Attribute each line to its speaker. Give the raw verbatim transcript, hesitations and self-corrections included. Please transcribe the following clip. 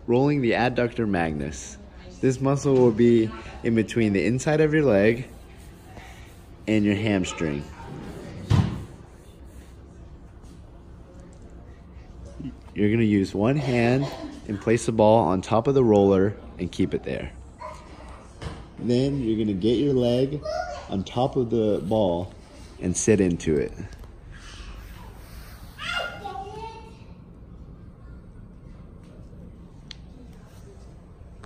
Speaker 1: rolling the adductor magnus. This muscle will be in between the inside of your leg and your hamstring. You're going to use one hand and place the ball on top of the roller and keep it there. Then you're going to get your leg on top of the ball and sit into it.